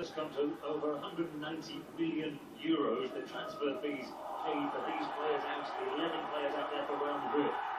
just come to over 190 million euros. The transfer fees paid for these players out, the 11 players out there for Real Madrid.